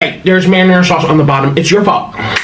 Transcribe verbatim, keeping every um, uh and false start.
There's marinara sauce on the bottom. It's your fault.